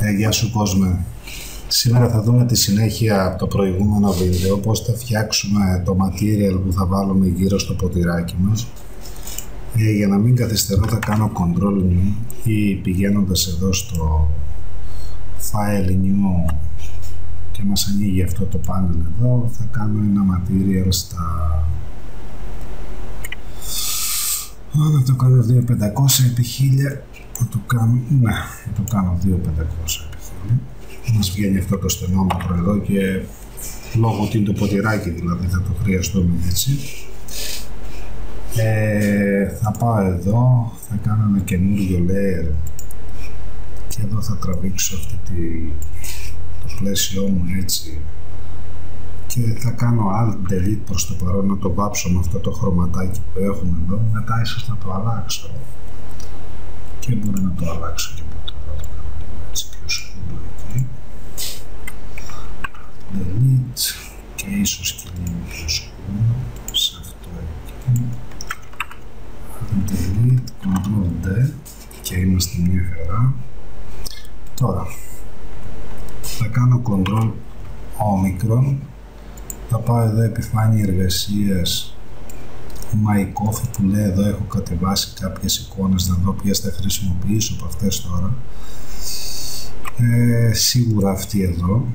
Γεια σου κόσμε. Σήμερα θα δούμε τη συνέχεια από το προηγούμενο βίντεο, πώς θα φτιάξουμε το material που θα βάλουμε γύρω στο ποτηράκι μας. Για να μην καθυστερώ θα κάνω Ctrl New ή πηγαίνοντας εδώ στο File New και μας ανοίγει αυτό το panel εδώ, θα κάνω ένα material στα... Να το κάνω 2500 επί 1000, θα το κάνω, ναι, θα το κάνω 2500 επί 1000. Μας βγαίνει αυτό το στενόμετρο εδώ και λόγω ότι είναι το ποτηράκι δηλαδή θα το χρειαστούμε έτσι. Θα πάω εδώ, θα κάνω ένα καινούριο layer και εδώ θα τραβήξω το πλαίσιό μου έτσι και θα κάνω Alt Delete προς το παρόν να το βάψω με αυτό το χρωματάκι που έχουμε εδώ, μετά ίσως να το αλλάξω και μπορώ να το αλλάξω και από εδώ, το κάνω έτσι πιο σκούρο εκεί, Delete και ίσως και λίγο πιο σκούρο σε αυτό εκεί, Delete, Ctrl D και είμαστε μια χαρά. Τώρα θα κάνω Ctrl Omicron, θα πάω εδώ επιφάνεια εργασίας My Coffee που λέει εδώ έχω κατεβάσει κάποιες εικόνες, να δω ποιες θα χρησιμοποιήσω από αυτές τώρα. Σίγουρα αυτή εδώ.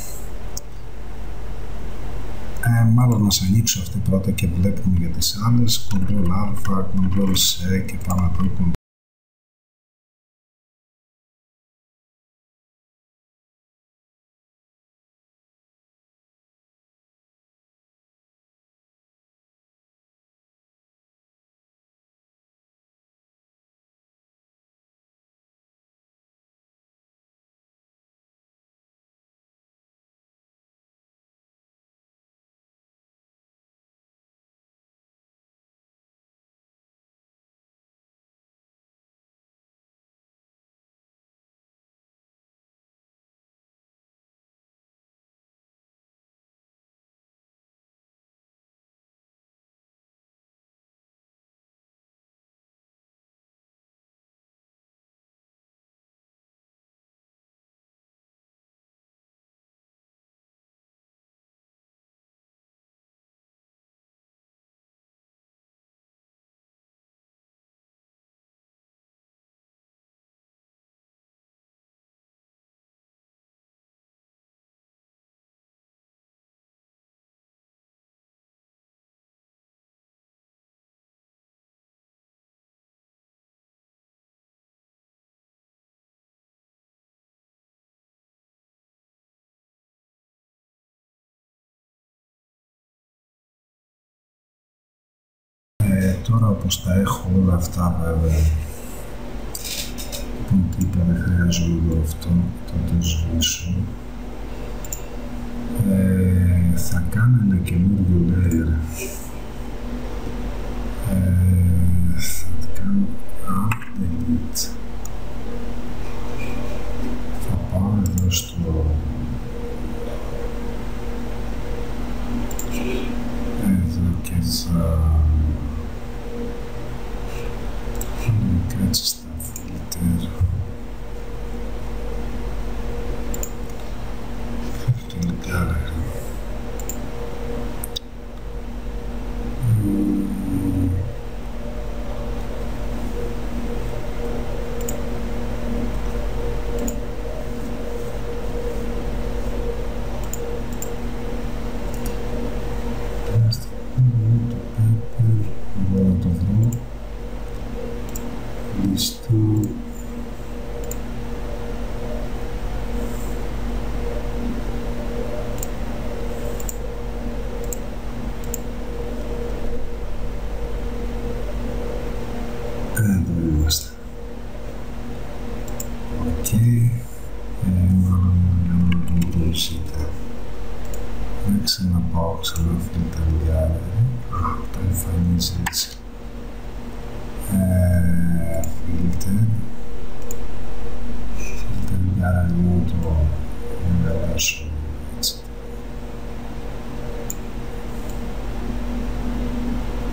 Μάλλον να σας ανοίξω αυτή πρώτα και βλέπουμε για τις άλλες. Ctrl Α, Ctrl C και πάμε εδώ. Τώρα όπως τα έχω όλα αυτά βέβαια, λοιπόν τι είπα δεν χρειάζομαι εδώ αυτό, θα το σβήσω. Θα κάνω ένα καινούριο layer, θα κάνω Alt Delete, θα πάω εδώ στο εδώ και θα κάτσε στα filter τελικά εδώ είμαστε. Οκ. Μάλλον να τον προσείτε. Να ξαναπάω ξανά filter gallery. Το εμφανίζει έτσι. Filter gallery μου το εγκαλάσω έτσι.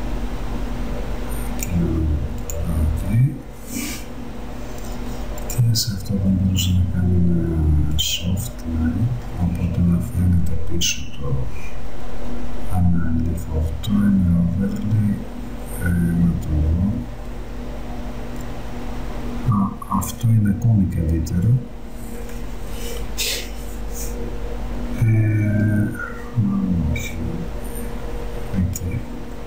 Και μέσα αυτό θα μπορούσε να κάνει ένα soft light, οπότε να φαίνεται πίσω το ανάλυφο. Αυτό είναι overlay, να το δω. Αυτό είναι ακόμη καλύτερο. Όχι. Okay.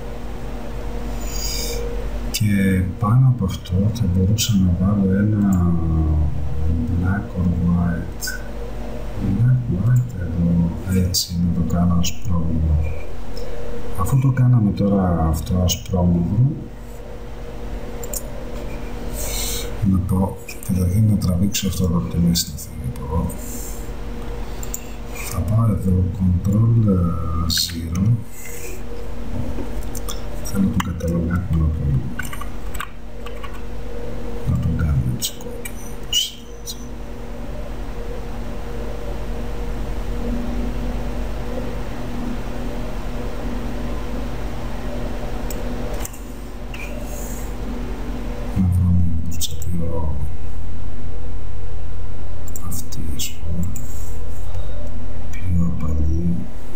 Και πάνω από αυτό θα μπορούσα να βάλω ένα black or white. Black white εδώ, έτσι, να το κάνω ασπρόμαυρο. Αφού το κάναμε τώρα αυτό ασπρόμαυρο, να το καταρχήν να τραβήξω αυτό εδώ από τη μέση να φύγει από εδώ. Θα πάω εδώ Ctrl 0. Θέλω τον καταλογάκο να τον κάνω έτσι κόκκινο, όπως είναι έτσι. Να βρω μια λούτσα πιο αυτή, ας πούμε, πιο απαλή.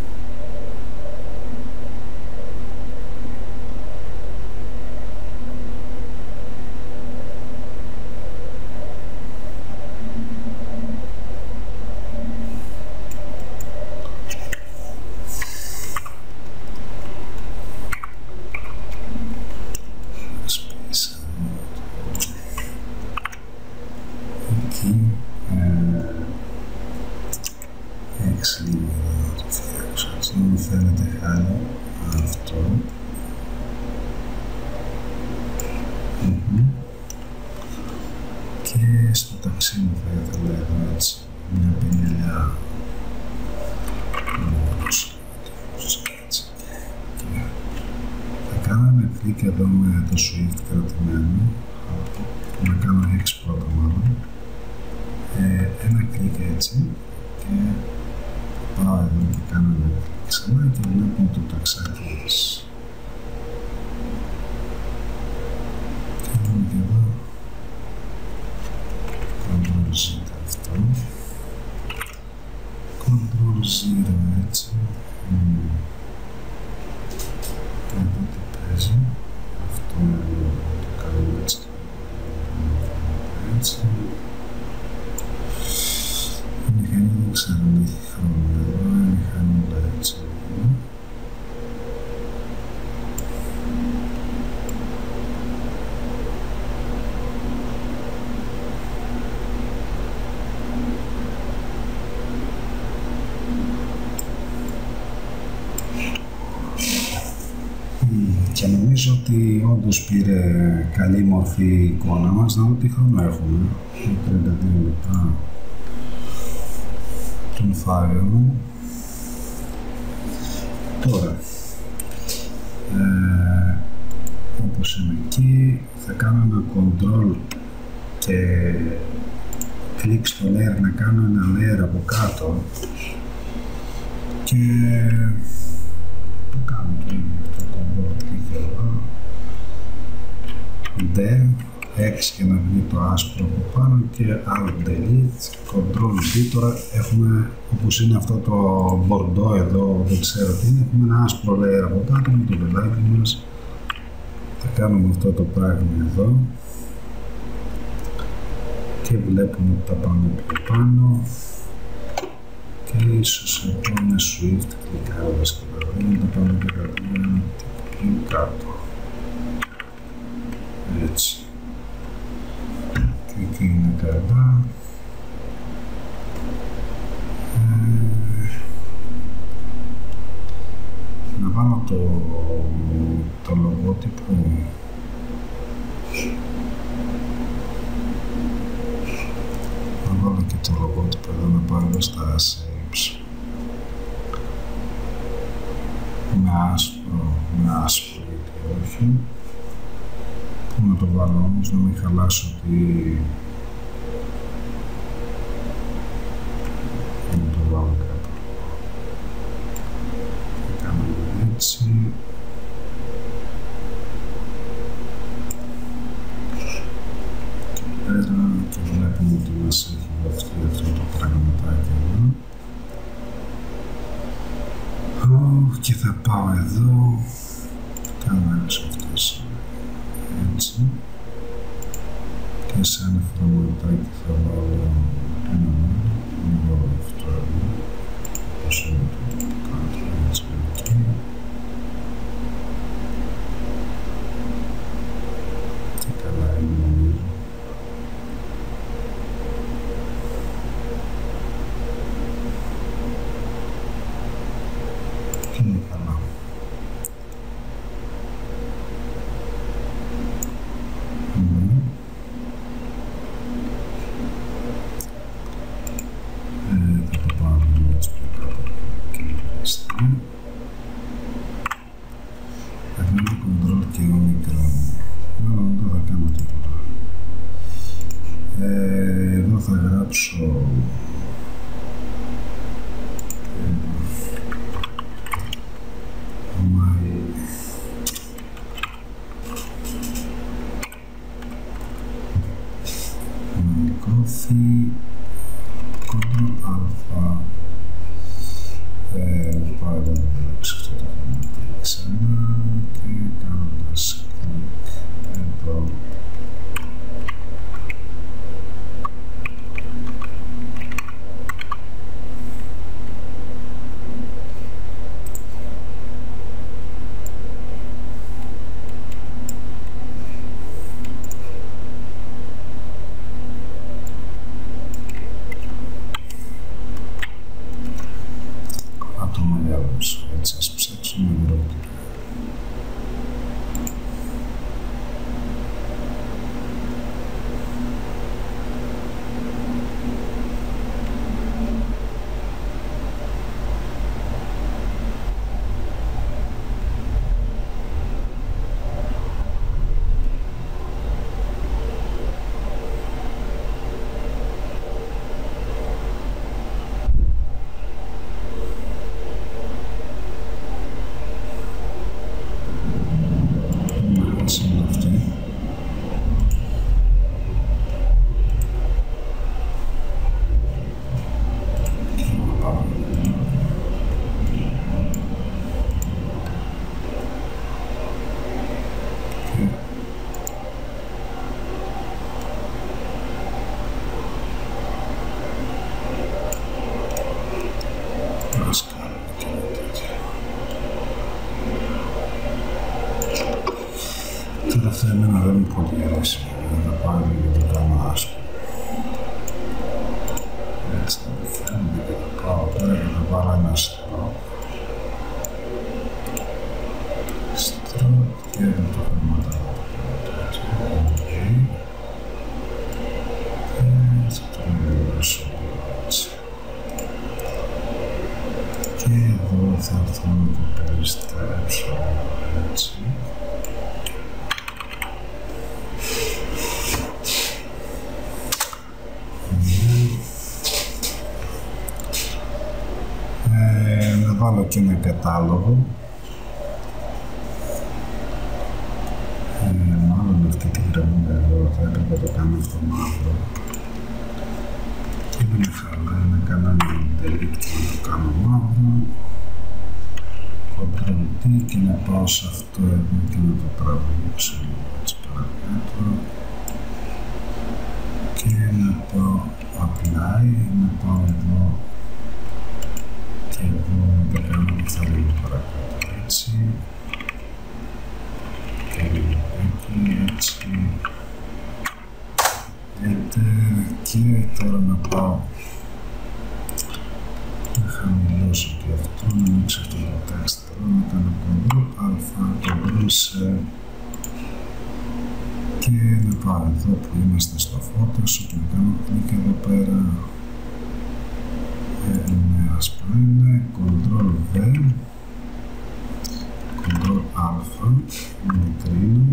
Και στο ταξί μου θα ήθελα εδώ έτσι μια πινελιά έτσι. Θα κάνω ένα κλικ εδώ με το Shift κρατημένο, να κάνω X πρώτα μάλλον, ένα κλικ έτσι και πάω εδώ και κάνω ένα κλικ ξανά και βλέπουμε το ταξάκι της. Και δούμε και εδώ Ctrl Z αυτό, Ctrl Z έτσι, εδώ τι παίζει, αυτό το κάνω έτσι, έτσι. Η μηχανή δεν ξέρω αν έχει χρόνο εδώ, η μηχανή όλα έτσι. Και νομίζω ότι όντως πήρε καλή μορφή η εικόνα μας. Να δω τι χρόνο έχουμε. 32 λεπτά τον φάιλ μου. Τώρα, όπως είναι εκεί, θα κάνω ένα control και κλικ στο layer να κάνω ένα layer από κάτω και το κάνω αυτό το κλικ εδώ, D, 6 για να βγει το άσπρο από πάνω και Alt Delete, Ctrl D. Τώρα έχουμε, όπως είναι αυτό το μπορντό εδώ, δεν ξέρω τι είναι, έχουμε ένα άσπρο layer από κάτω με το βελάκι μας. Θα κάνουμε αυτό το πράγμα εδώ και βλέπουμε ότι τα πάμε πιο πάνω και ίσως εδώ με Shift κλικάροντας και εδώ να τα πάμε και πιο κάτω, έτσι. Και εκεί είναι καλά. Να βάλω το λογότυπο. Να βάλω και το λογότυπο εδώ, να πάω εδώ στα shapes. Με άσπρο γιατί όχι. Πού να το βάλω όμως, να μην χαλάσω ότι... Να το βάλω κάπου. Θα κάνουμε έτσι. Και πέρα και βλέπουμε ότι μας έχει δοθεί αυτό το πραγματάκι εδώ. Και θα πάω εδώ, κάνω έξω αυτές έτσι και σαν πραγματάκι θα βάλω ένα βάλω αυτό εδώ, όσο είναι το κάτω έτσι εκεί. Και καλά είναι νομίζω. Και είναι καλά. Θα το πάρω έτσι πιο κάτω και λιγαστή. Έχουμε το control και omicron. Μάλλον δεν θα κάνω τίποτα. Εδώ θα γράψω coffee control alpha πάω εδώ να γράψω αυτό το χρηματάκι ξανά και κάνοντας κλικ εδώ έτσι ας ψάξουμε μικρότερα. Τώρα αυτό εμένα δεν είναι πολύ αρέσει, δεν θα πάρω για το κάνω άσπρο. Έτσι θα το φέρνουμε και θα πάω πέρα και θα πάρω ένα στρό. Στρό και εδώ το χρηματάκι. Και θα το μιλήσω έτσι. Και εδώ θα έρθω να το περιστρέψω έτσι. Να βάλω και ένα κατάλογο. Μάλλον αυτή τη γραμμή εδώ θα έπρεπε να το κάνω αυτό μαύρο. Και είναι καλά, να κάνω ένα delete και να το κάνω μαύρο. Ctrl-T και να πάω σε αυτό εδώ και να το τραβήξω έτσι παρακάτω. Και να πάω apply, να πάω εδώ και εδώ να το κάνω αυτά λίγο παρακάτω έτσι και λίγο εκεί έτσι και τώρα να πάω να χαμηλώσω και αυτό, να ανοίξω αυτό το text εδώ, να κάνω control α, control σε και να πάω εδώ που είμαστε στο Photoshop, να κάνω κλικ εδώ πέρα είναι άσπρο είναι, Ctrl V, Ctrl Α, μικρύνω,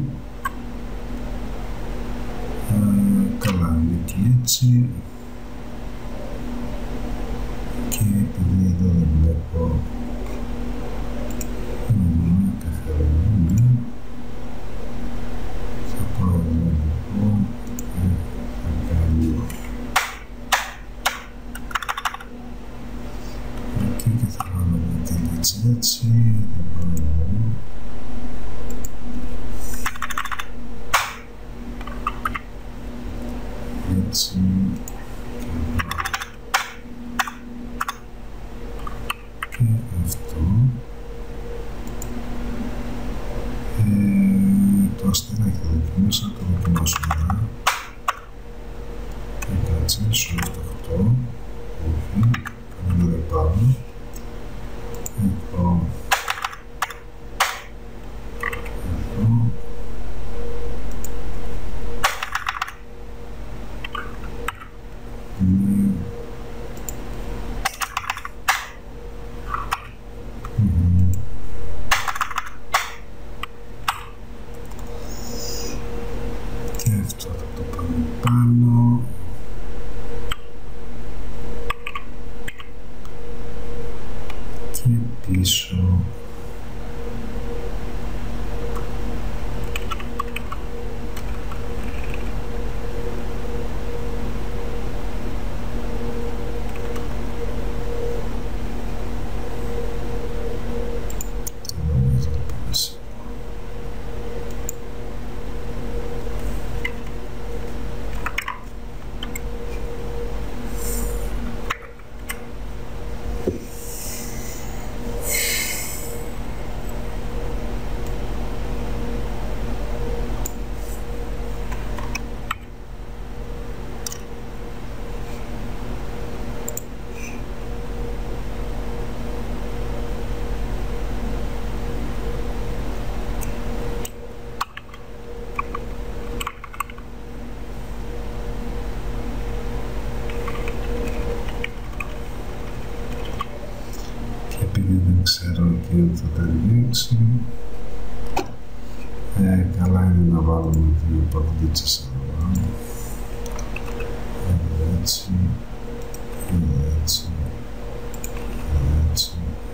καλά είναι και έτσι και επειδή εδώ δεν βλέπω καθαρό θα πάω εδώ λοιπόν θα κάνω έτσι, θα πάω εδώ. Έτσι και αυτό. Το αστεράκι θα δοκιμάσα, θα το δοκιμάσω μετά. Και κάτσε, σου αυτό. Όχι, κανένα δεν πάω. Εδώ. Εδώ. Ναι. Και αυτό θα το πάμε πάνω. Και πίσω. Επειδή δεν ξέρω και αν θα τα ρίξει, καλά είναι να βάλουμε δύο παγουδίτσες να βάλουμε. Έτσι, έτσι, έτσι.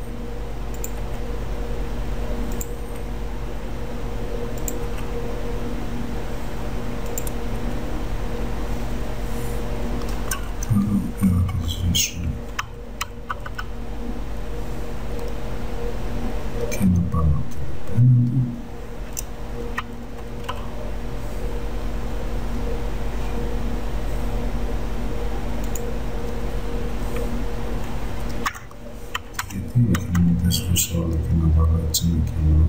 Τώρα θα το σβήσουμε. Και να πάμε από την απέναντι. Γιατί όχι να μην τα σβήσω όλα και να βάλω έτσι ένα κενό.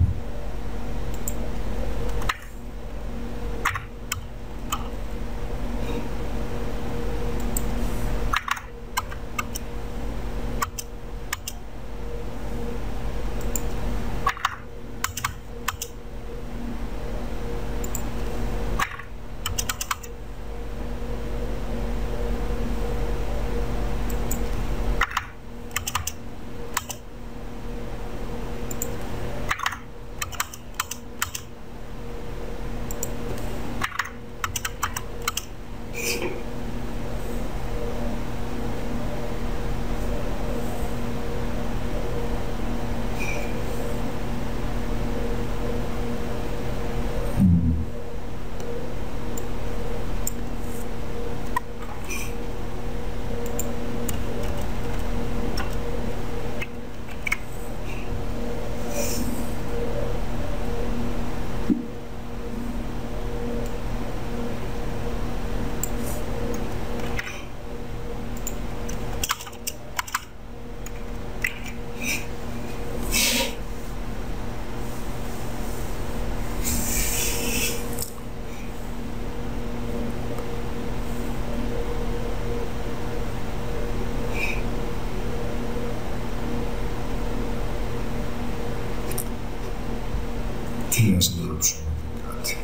Τι να συνάψουμε κάτι.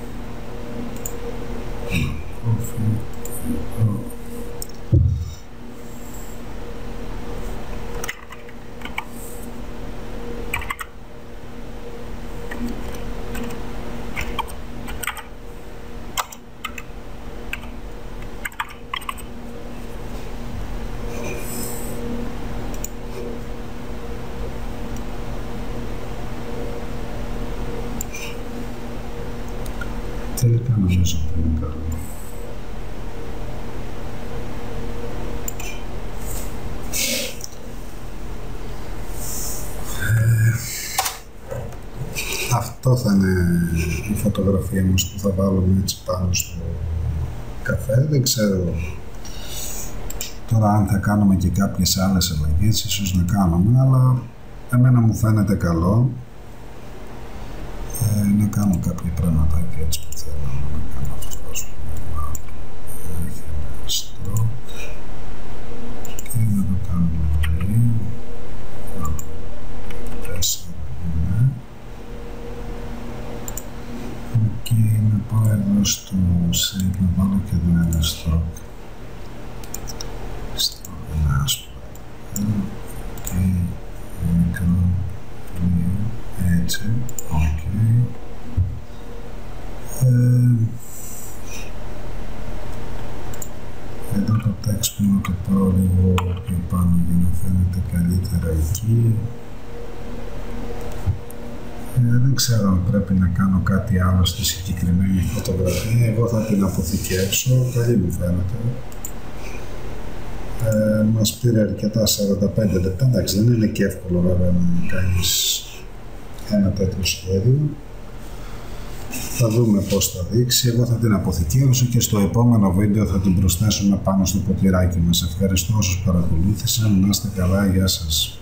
Κόφι, εδώ. Αυτό θα είναι η φωτογραφία μας που θα βάλουμε έτσι πάνω στο καφέ. Δεν ξέρω τώρα αν θα κάνουμε και κάποιες άλλες αλλαγές, ίσως να κάνουμε, αλλά εμένα μου φαίνεται καλό να κάνω κάποια πραγματάκια έτσι που θέλω να κάνω. Αυτό, ας πούμε, έχει ένα στρόκ και να το κάνουμε λίγο. 4, ναι. Και να πάω εδώ στο shape, να βάλω και εδώ ένα στρόκ. Ένα άσπρο. Και μικρό, έτσι, ok. Εδώ το text μου να το πάω λίγο πιο πάνω για να φαίνεται καλύτερα εκεί. Δεν ξέρω αν πρέπει να κάνω κάτι άλλο στη συγκεκριμένη φωτογραφία. Εγώ θα την αποθηκεύσω, καλή μου φαίνεται. Μας πήρε αρκετά 45 λεπτά, εντάξει, δεν είναι και εύκολο βέβαια να κάνεις ένα τέτοιο σχέδιο. Θα δούμε πώς θα δείξει. Εγώ θα την αποθηκεύσω και στο επόμενο βίντεο θα την προσθέσουμε πάνω στο ποτηράκι μας. Ευχαριστώ όσους παρακολούθησαν, να είστε καλά, γεια σας.